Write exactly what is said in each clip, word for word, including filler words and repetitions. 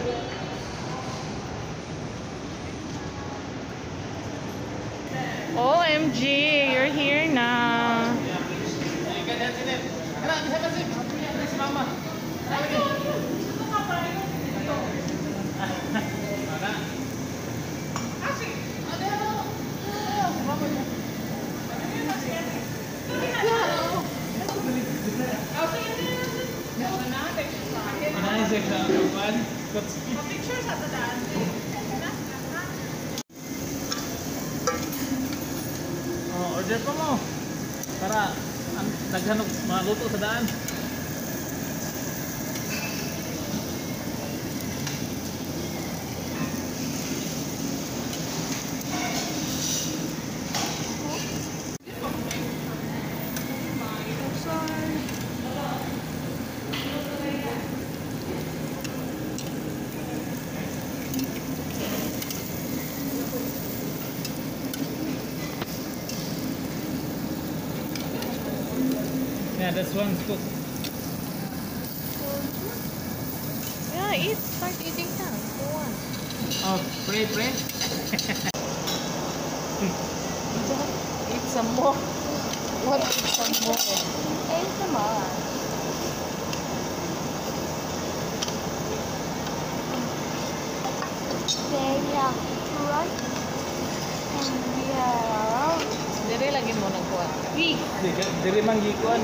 O M G, you're here na. Oh, order pa mo para ang naghanap maluto sa daan. Yeah, this one's good. Yeah, eat. Start eating now. Go on. Oh, pray, pray. Eat some more. What? Eat some more. Eat some more. They have right and we have Dire lagi mo nagkuha. beef. Dili man gikuan.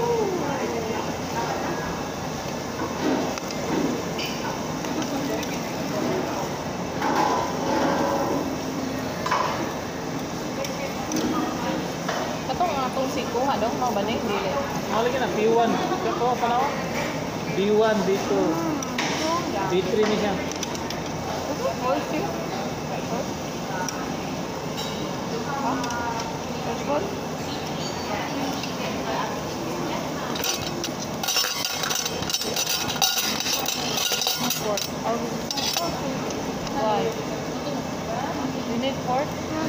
Katong atong si kuha dong mo ba ni dili. Mali na B one. Kato pa na. B one, B two, B three ni siya. What is it? Huh? Which one? Pork. Why? You need pork?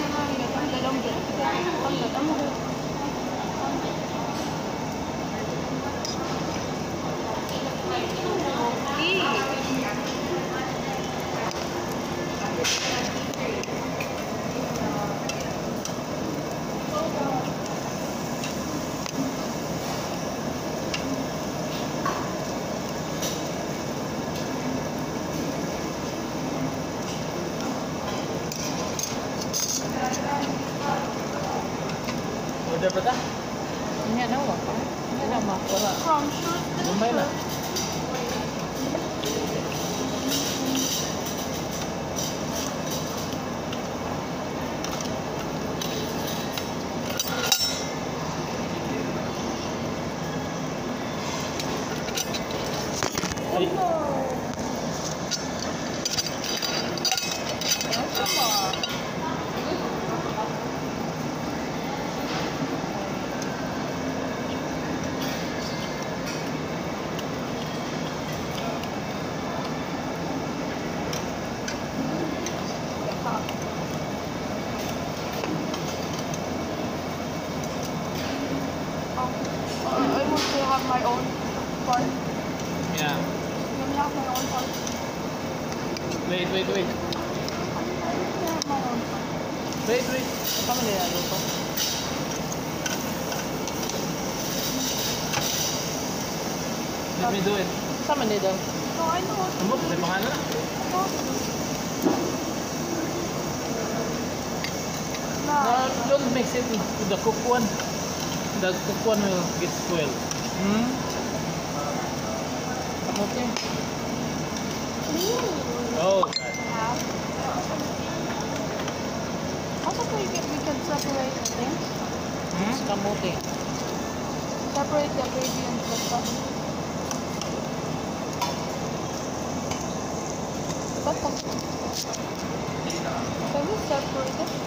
Order pa ta? Hindi na wa pa. Hindi na makura. From shoes. Lumbay na. Ay. I want to have my own part. Yeah. Let me have my own part. Wait, wait, wait. I want to have my own part. Wait, wait. Ito man nila luto. Let me do it. Sa man dito. No, I know what to Tumok, may pangalan na. do. No, Nah. don't mix it with the cooked one. The cooked one will get spoiled. Hmm? Okay. Oh, Also, we can, we can separate the things. Hmm? Kamuti. Separate the ingredients and stuff. But, can we separate it?